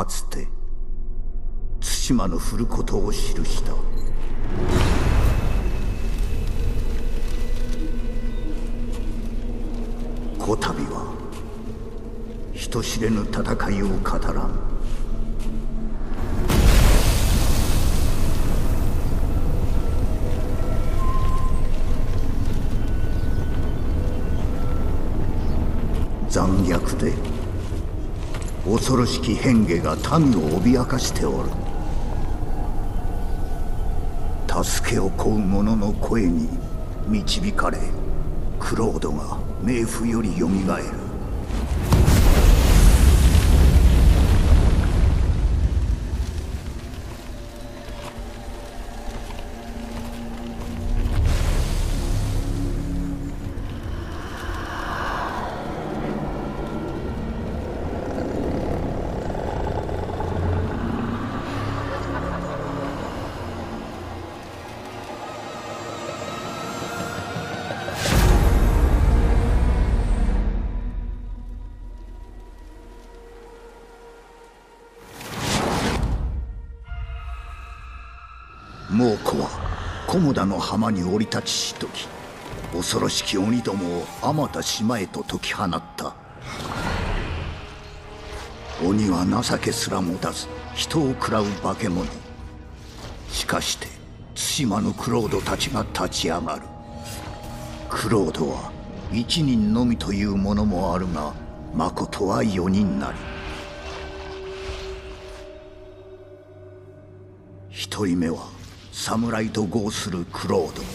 かつて対馬の降ることを記した。こたびは人知れぬ戦いを語らん。残虐で恐ろしき変化が民を脅かしておる。助けを請う者の声に導かれ、クロードが冥府よりよみがえる。猛虎は菰田の浜に降り立ちしとき、恐ろしき鬼どもをあまた島へと解き放った。鬼は情けすら持たず人を食らう化け物。しかして対馬のクロードたちが立ち上がる。クロードは1人のみというものもあるが、まことは4人なり。1人目は侍と号するクロード。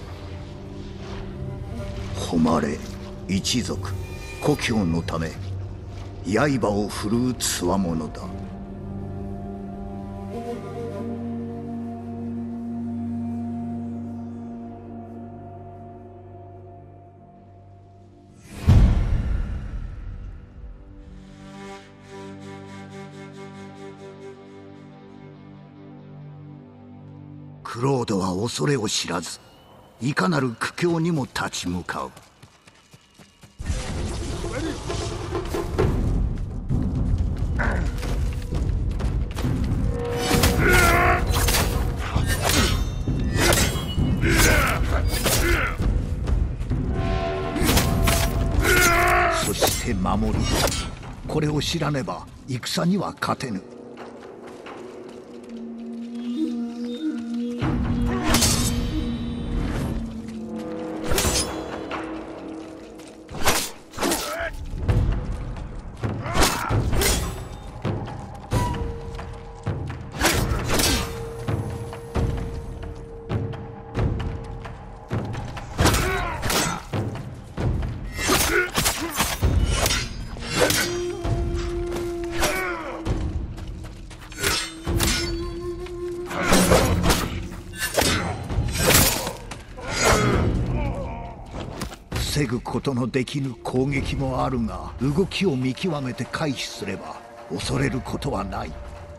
誉れ一族故郷のため刃を振るうつわものだ。クロードは恐れを知らず、いかなる苦境にも立ち向かう。そして守る。これを知らねば戦には勝てぬ。防ぐことのできぬ攻撃もあるが、動きを見極めて回避すれば恐れることはない。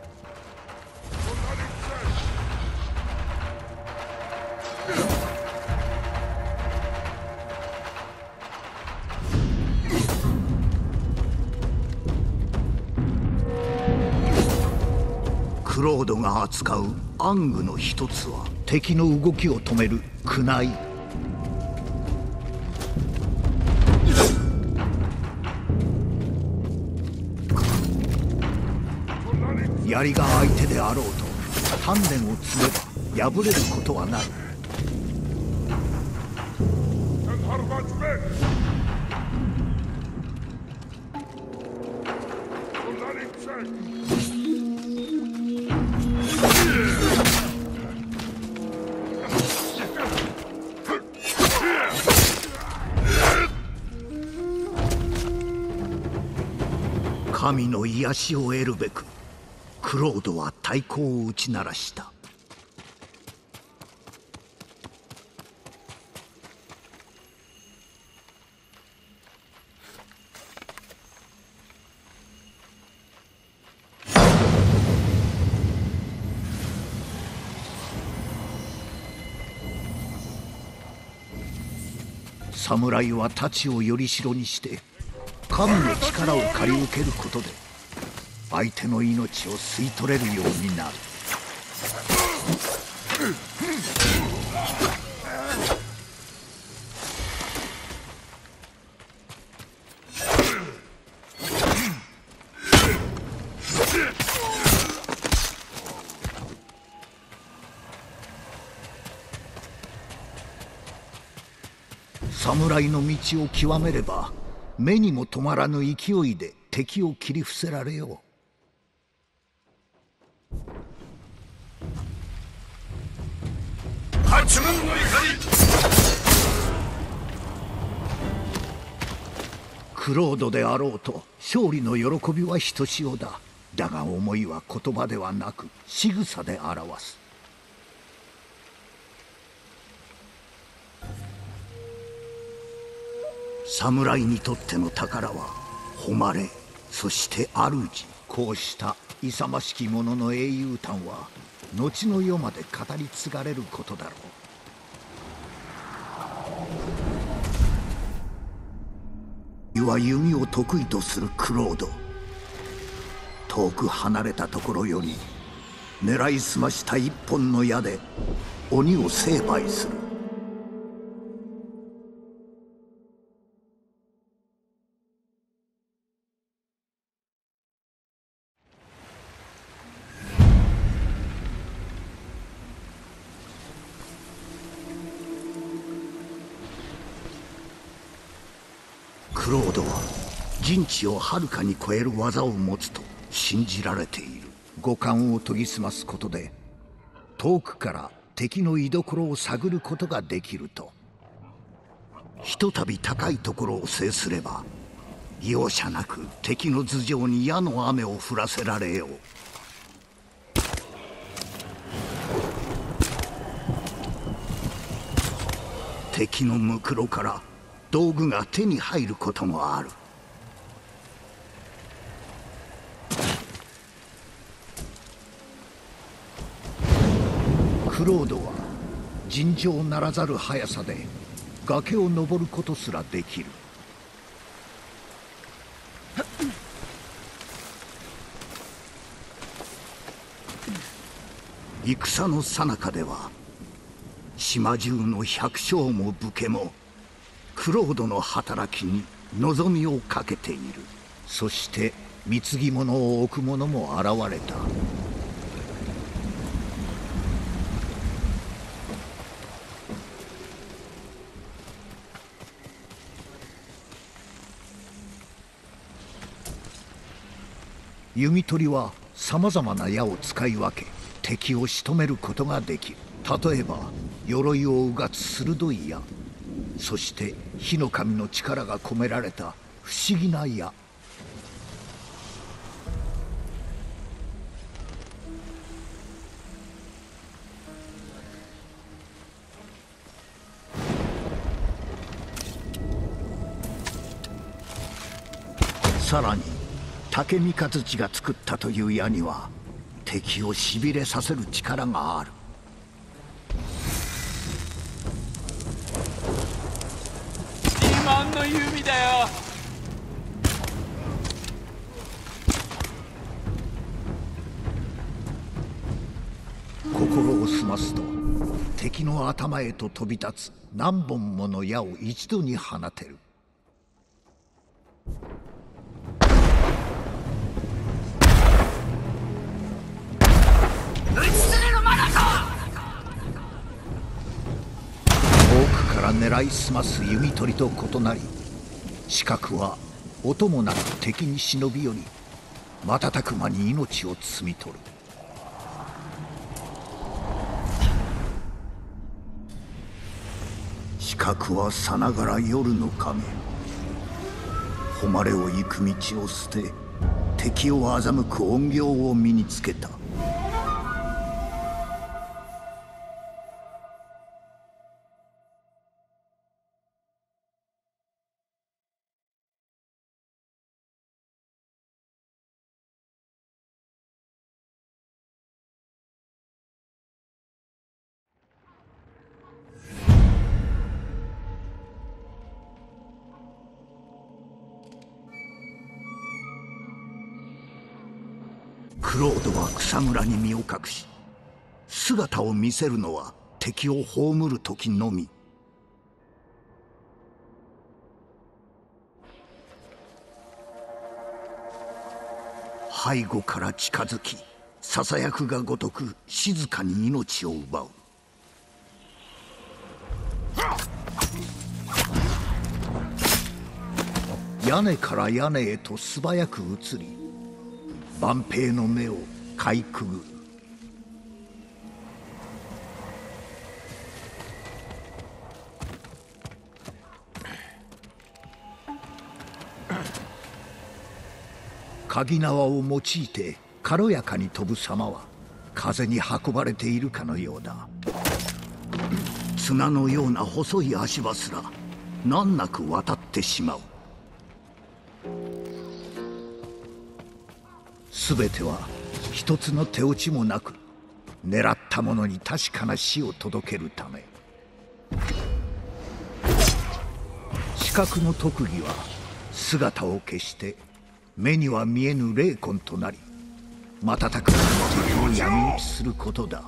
クロードが扱う暗具の一つは敵の動きを止める苦内。槍が相手であろうと鍛錬を積めば破れることはない。神の癒しを得るべくクロードは太鼓を打ち鳴らした。侍は太刀をより代にして神の力を借り受けることで相手の命を吸い取れるようになる。侍の道を極めれば目にも止まらぬ勢いで敵を切り伏せられよう。 八門の怒り。 クロードであろうと勝利の喜びはひとしおだ。だが思いは言葉ではなく仕草で表す。侍にとっての宝は誉れ、そして主。こうした勇ましき者の英雄譚は後の世まで語り継がれることだろう。世は弓を得意とするクロード。遠く離れたところより狙いすました一本の矢で鬼を成敗する。クロードは人知をはるかに超える技を持つと信じられている。五感を研ぎ澄ますことで遠くから敵の居所を探ることができると。ひとたび高いところを制すれば容赦なく敵の頭上に矢の雨を降らせられよう。敵のむくろから道具が手に入ることもある。クロードは尋常ならざる速さで崖を登ることすらできる。戦の最中では島中の百姓も武家もクロードの働きに望みをかけている。そして貢ぎ物を置く者も現れた。弓取りはさまざまな矢を使い分け敵を仕留めることができる。例えば鎧をうがつ鋭い矢、そして火の神の力が込められた不思議な矢。さらに竹三日月が作ったという矢には敵をしびれさせる力がある。 自慢の弓だよ。 心を澄ますと敵の頭へと飛び立つ何本もの矢を一度に放てる。遠くから狙いすます弓取りと異なり、近くは音もなく敵に忍び寄り瞬く間に命を摘み取る。近くはさながら夜の影。誉れを行く道を捨て敵を欺く怨行を身につけた。 クロードは草むらに身を隠し、姿を見せるのは敵を葬る時のみ。背後から近づき、ささやくがごとく静かに命を奪う。屋根から屋根へと素早く移り、万兵の目をかいくぐる。鍵縄を用いて軽やかに飛ぶ様は風に運ばれているかのようだ。綱のような細い足場すら難なく渡ってしまう。全ては一つの手落ちもなく、狙った者に確かな死を届けるため。刺客の特技は姿を消して目には見えぬ霊魂となり、瞬く間に敵を闇討ちすることだ。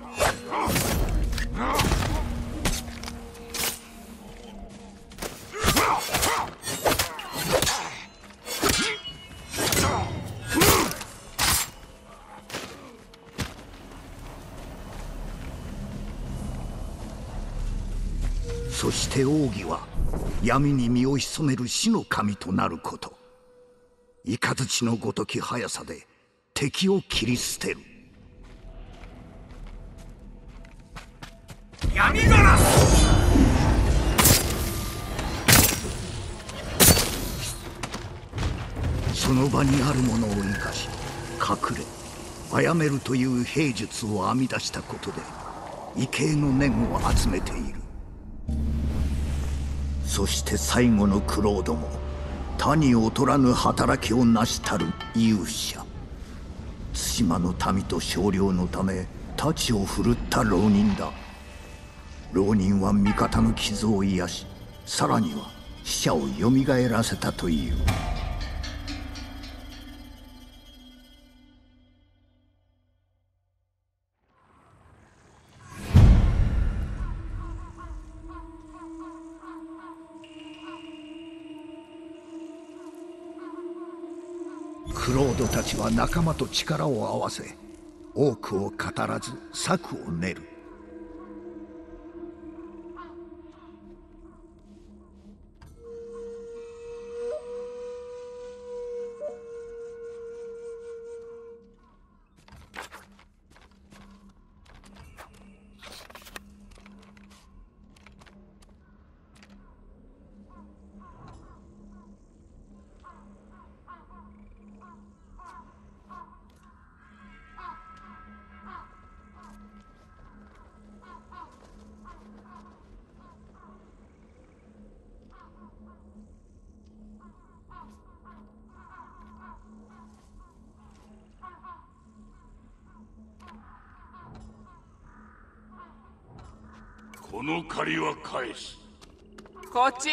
そして奥義は闇に身を潜める死の神となること。雷のごとき速さで敵を切り捨てる。 闇ガラス。 その場にあるものを生かし隠れ殺めるという兵術を編み出したことで畏敬の念を集めている。そして最後のクロードも他に劣らぬ働きを成したる勇者。対馬の民と少量のため太刀を振るった浪人だ。浪人は味方の傷を癒し、さらには死者をよみがえらせたという。クロードたちは仲間と力を合わせ、多くを語らず策を練る。 この借りは返す。こっち。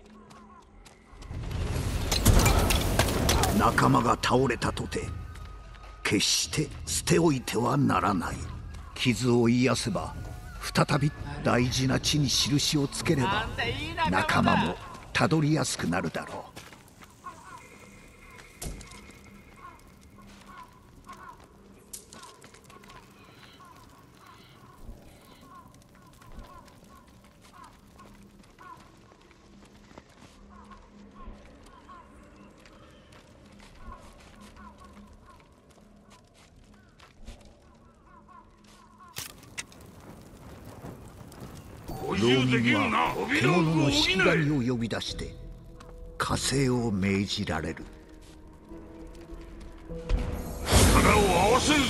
仲間が倒れたとて決して捨ておいてはならない。傷を癒せば再び大事な地に印をつければ仲間もたどりやすくなるだろう。浪人は獣の式神を呼び出して加勢を命じられる。 力を合わせるぞ。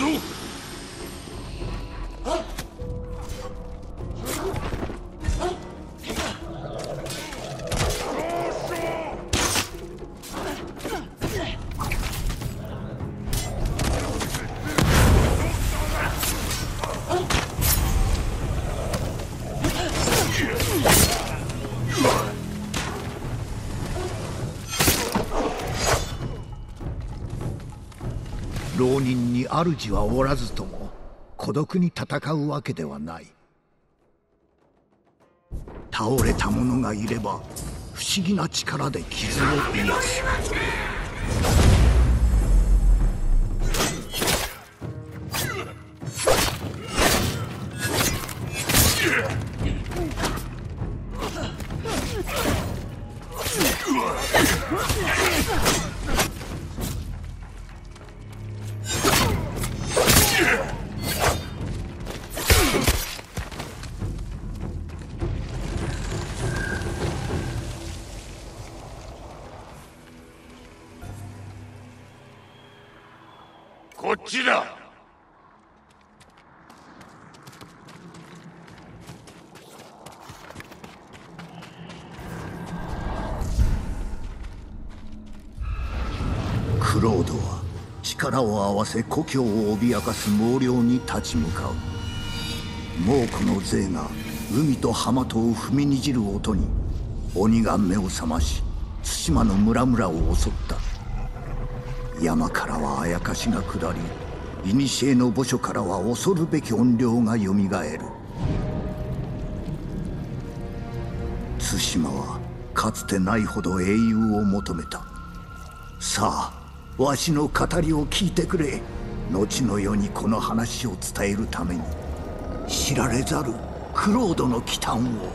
浪病人に主はおらずとも孤独に戦うわけではない。倒れた者がいれば不思議な力で傷を癒す。 こっちだ。 クロードは力を合わせ故郷を脅かす猛猟に立ち向かう。猛虎の勢が海と浜とを踏みにじる音に鬼が目を覚まし対馬の村々を襲った。山からはあやかしが下り、古の墓所からは恐るべき怨霊がよみがえる。対馬はかつてないほど英雄を求めた。さあわしの語りを聞いてくれ。後の世にこの話を伝えるために知られざるクロードの奇譚を。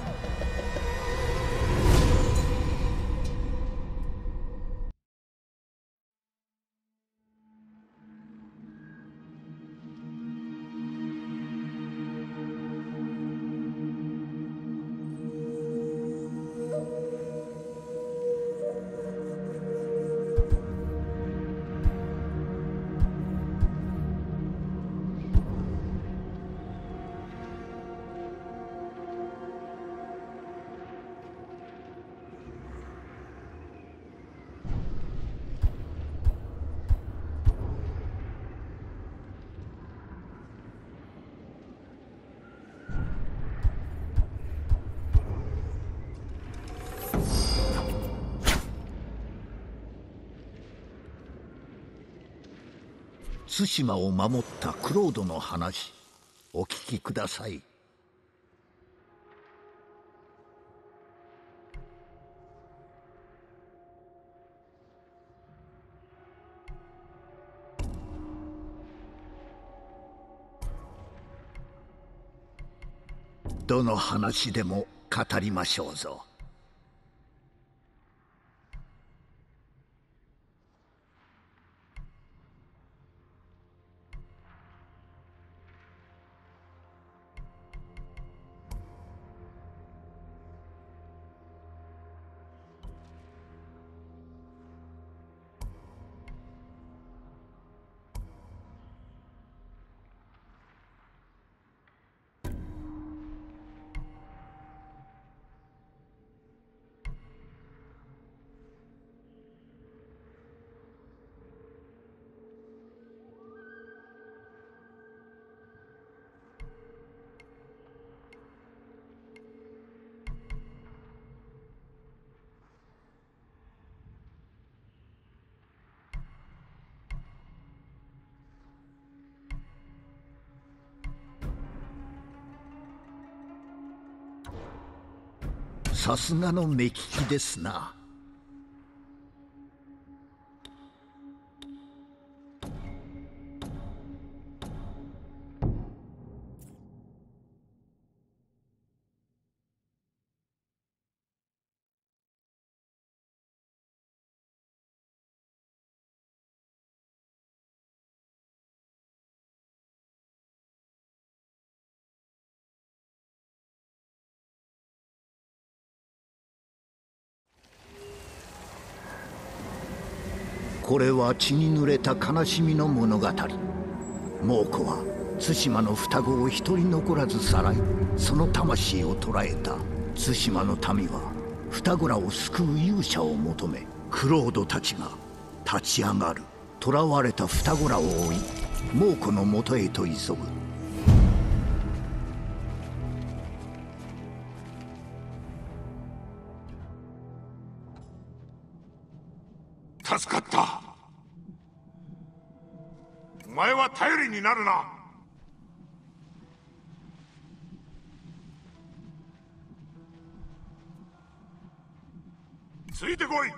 対馬を守ったクロードの話、お聞きください。どの話でも語りましょうぞ。さすがの目利きですな。これは血に濡れた悲しみの物語。猛虎は対馬の双子を一人残らずさらい、その魂を捕らえた。対馬の民は双子らを救う勇者を求め、クロードたちが立ち上がる。囚われた双子らを追い猛虎のもとへと急ぐ。 助かった。 お前は頼りになるな。ついてこい。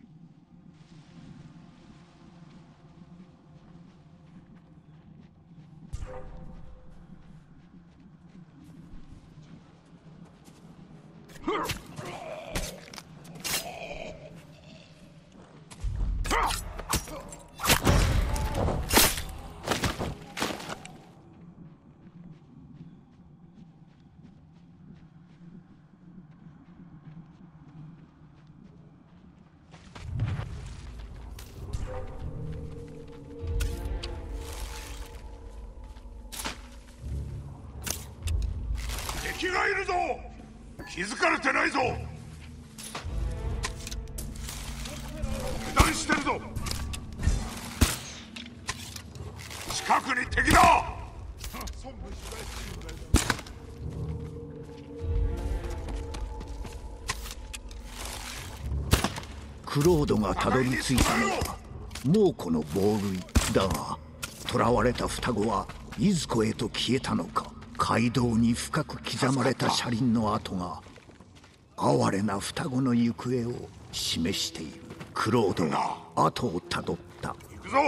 敵がいるぞ。気づかれてないぞ。油断してるぞ。近くに敵だ。 クロードがたどり着いたのは猛虎の亡類だが、囚われた双子はいずこへと消えたのか。街道に深く刻まれた車輪の跡が哀れな双子の行方を示している。クロードが後をたどった。 行くぞ。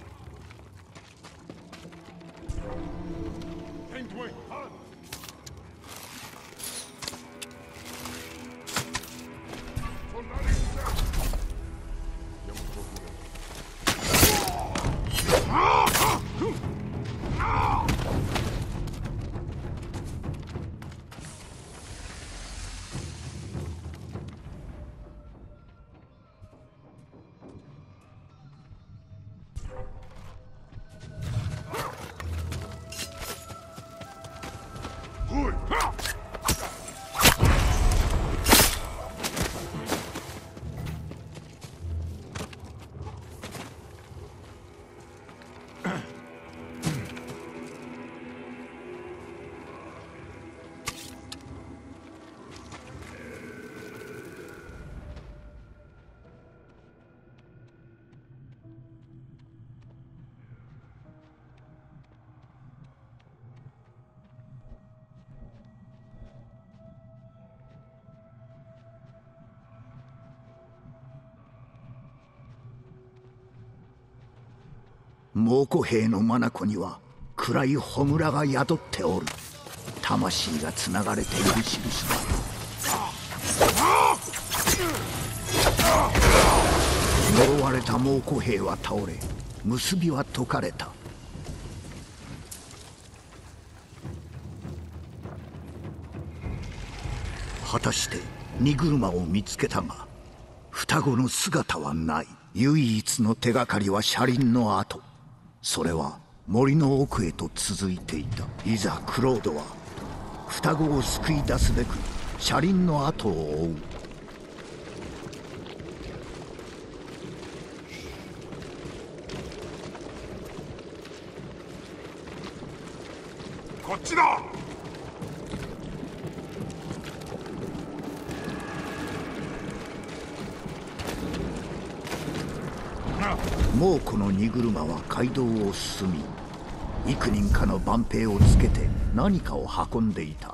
猛虎兵の眼には暗い焔が宿っておる。魂がつながれている印だ。呪われた猛虎兵は倒れ、結びは解かれた。果たして荷車を見つけたが双子の姿はない。唯一の手がかりは車輪の跡。それは森の奥へと続いていた。いざクロードは双子を救い出すべく車輪の跡を追う。 こっちだ。 猛虎の荷車は街道を進み、幾人かの番兵をつけて何かを運んでいた。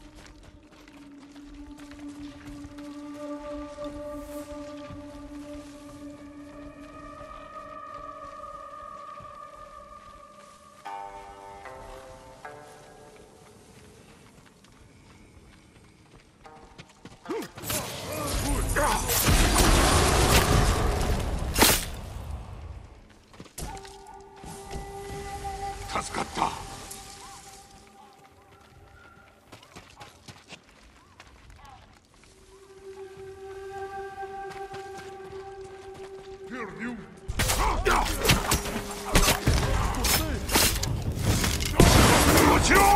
助かった。落ちろ。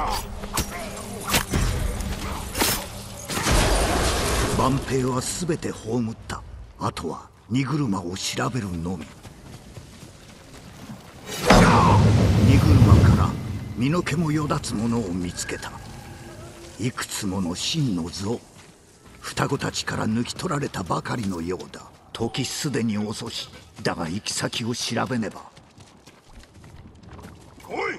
万兵は全て葬った。あとは荷車を調べるのみ。荷車から身の毛もよだつものを見つけた。いくつもの真の像、双子たちから抜き取られたばかりのようだ。時すでに遅し、だが行き先を調べねば。 来い。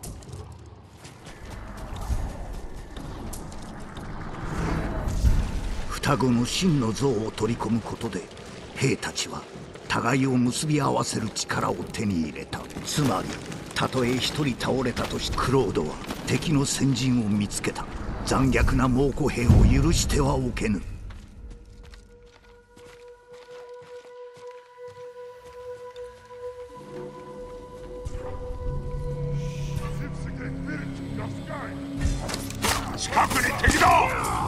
双子の真の像を取り込むことで、兵たちは互いを結び合わせる力を手に入れた。つまりたとえ一人倒れたとしてクロードは敵の先陣を見つけた。残虐な猛虎兵を許してはおけぬ。 近くに敵だ。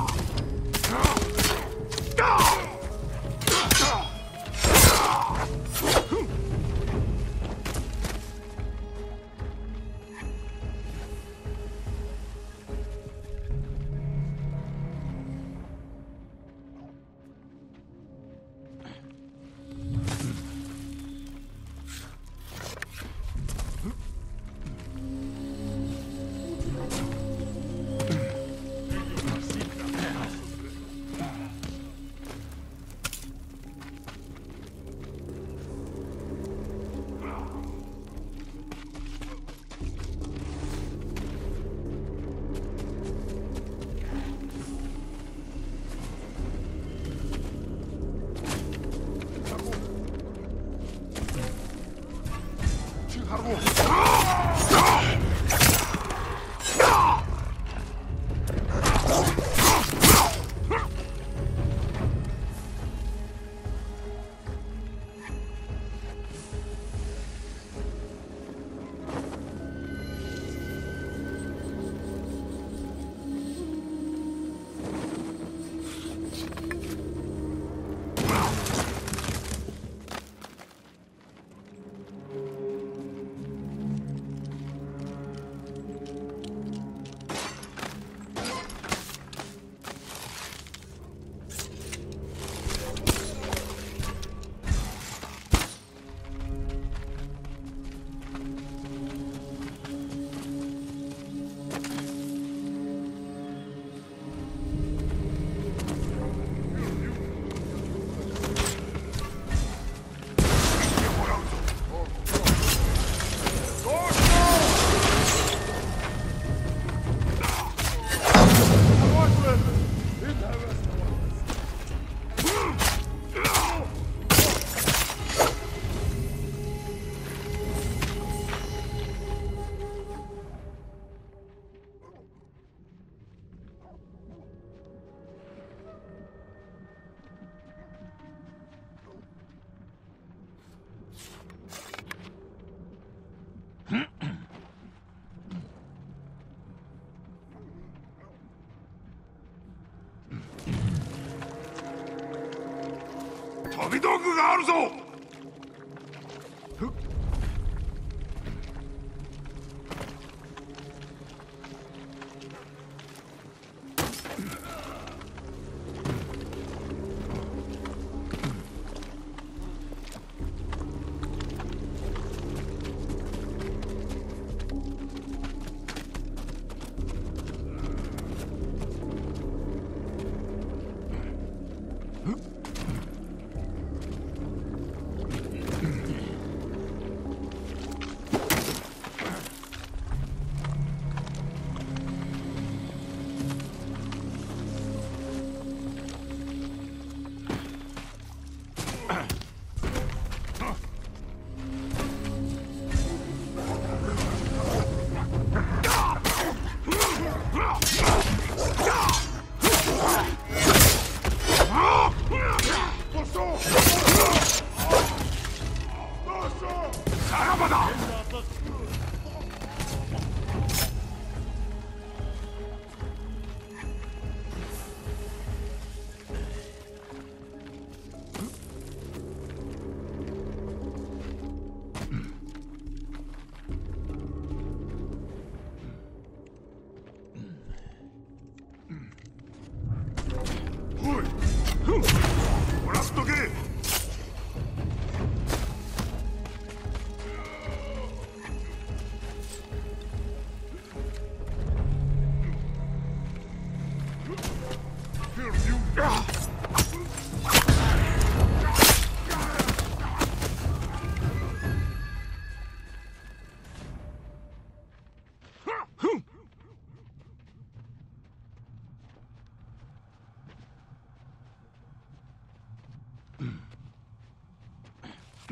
飛び道具があるぞ。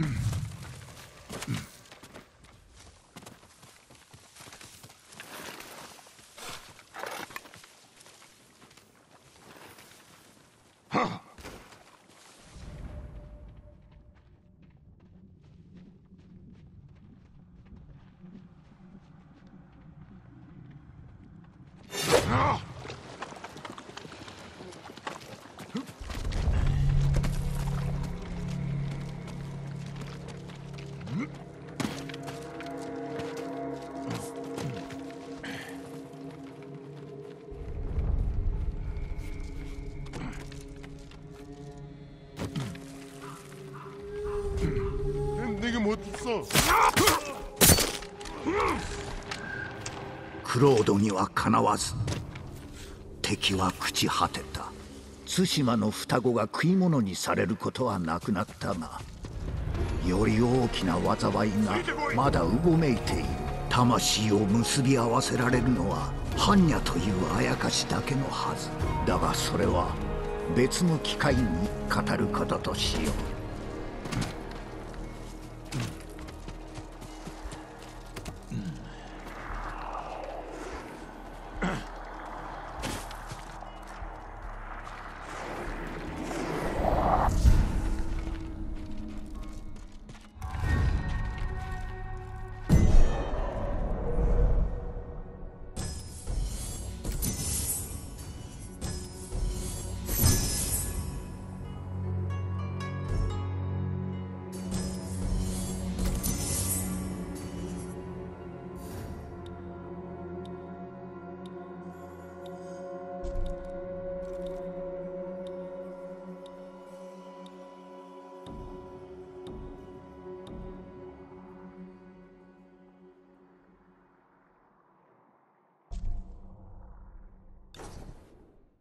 내가 못 써. クロードにはかなわず、敵は朽ち果てた。対馬の双子が食い物にされることはなくなったが、より大きな災いがまだうごめいている。魂を結び合わせられるのは般若というあやかしだけのはず。だがそれは別の機会に語ることとしよう。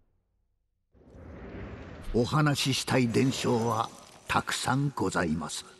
お話ししたい伝承はたくさんございます。